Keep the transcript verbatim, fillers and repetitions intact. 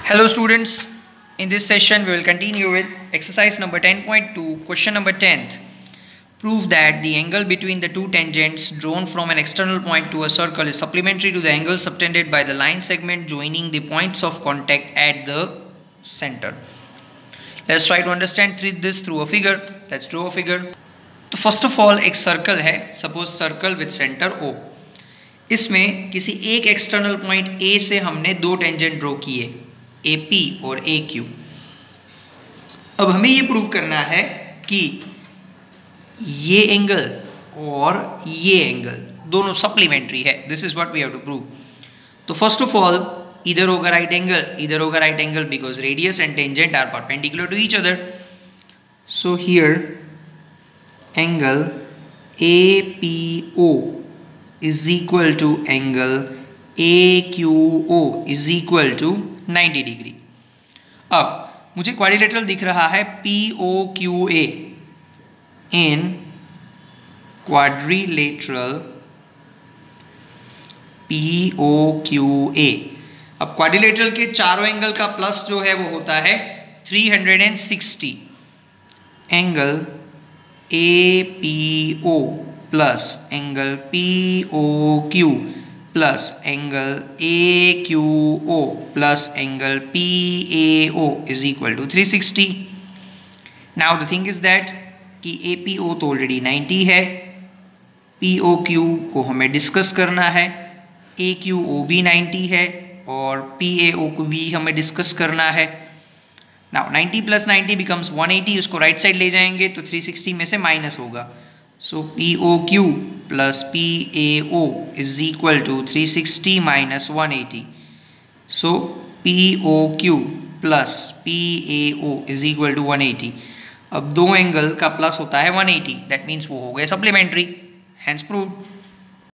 Hello students, in this session we will continue with exercise number ten point two, question number tenth. Prove that the angle between the two tangents drawn from an external point to a circle is supplementary to the angle subtended by the line segment joining the points of contact at the center. Let's try to understand this through a figure. Let's draw a figure. तो first of all एक circle है, suppose circle with centre O. इसमें किसी एक external point A से हमने दो tangent draw किए, ए पी और ए क्यू. अब हमें ये प्रूव करना है कि ये एंगल और ये एंगल दोनों सप्लीमेंट्री है. This is what we have to prove. तो फर्स्ट ऑफ ऑल इधर होगा राइट एंगल, इधर होगा right angle because radius and tangent are perpendicular to each other. So here angle A P O is equal to angle A Q O is equal to ninety degree. अब मुझे quadrilateral दिख रहा है P O Q A. In quadrilateral P O Q A. अब quadrilateral के चारों angle का plus जो है वो होता है three sixty. Angle A P O plus angle P O Q plus angle A Q O plus angle P A O is equal to three sixty. Now the thing is that कि A P O तो already ninety है, P O Q को हमें discuss करना है, A Q O भी ninety है और P A O को भी हमें डिस्कस करना है. Now ninety plus ninety becomes one eighty. उसको राइट साइड ले जाएंगे तो three sixty में से माइनस होगा. So P O Q plus P A O is equal to three sixty minus one eighty. So P O Q plus P A O is equal to one eighty. अब दो angle का plus होता है one eighty. That means वो हो गए supplementary. Hence proved.